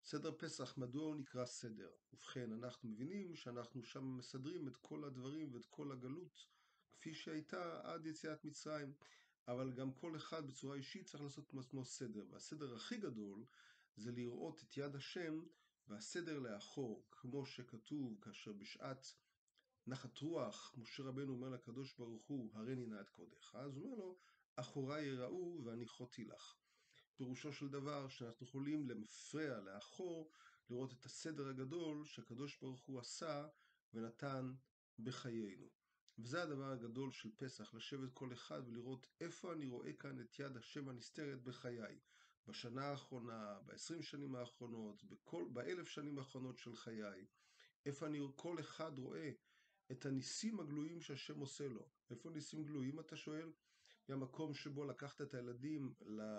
סדר פסח, מדוע הוא נקרא סדר? ובכן, אנחנו מבינים שאנחנו שם מסדרים את כל הדברים ואת כל הגלות כפי שהייתה עד יציאת מצרים. אבל גם כל אחד בצורה אישית צריך לעשות מעצמו סדר. והסדר הכי גדול זה לראות את יד השם והסדר לאחור, כמו שכתוב כאשר בשעת נחת רוח, משה רבנו אומר לקדוש ברוך הוא, הריני נא את קודך. אז הוא אומר לו, אחוריי יראו והניחותי לך. פירושו של דבר שאנחנו יכולים למפרע, לאחור, לראות את הסדר הגדול שהקדוש ברוך הוא עשה ונתן בחיינו. וזה הדבר הגדול של פסח, לשבת כל אחד ולראות איפה אני רואה כאן את יד השם הנסתרת בחיי. בשנה האחרונה, ב20 שנים האחרונות, ב1000 שנים האחרונות של חיי. איפה כל אחד רואה את הניסים הגלויים שהשם עושה לו. איפה ניסים גלויים אתה שואל? מהמקום שבו לקחת את הילדים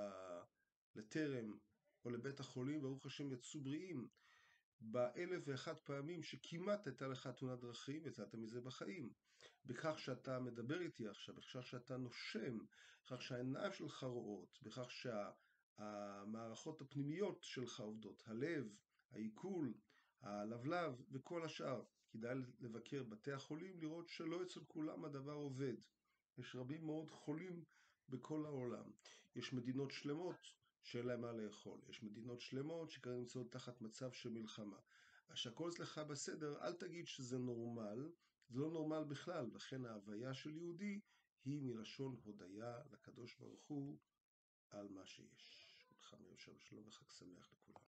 לטרם או לבית החולים, ברוך השם יצאו בריאים, ב1001 פעמים שכמעט הייתה לך תאונת דרכים, יצאת מזה בחיים. בכך שאתה מדבר איתי עכשיו, בכך שאתה נושם, בכך שהעיניים שלך רואות, בכך שהמערכות הפנימיות שלך עובדות, הלב, העיכול, הלבלב וכל השאר. כדאי לבקר בתי החולים, לראות שלא אצל כולם הדבר עובד. יש רבים מאוד חולים בכל העולם. יש מדינות שלמות שאין להם מה לאכול. יש מדינות שלמות שכרגע נמצאות תחת מצב של מלחמה. אז שהכל אצלך בסדר, אל תגיד שזה נורמל, זה לא נורמל בכלל. לכן ההוויה של יהודי היא מלשון הודיה לקדוש ברוך הוא על מה שיש. שלום וחג שמח לכולם.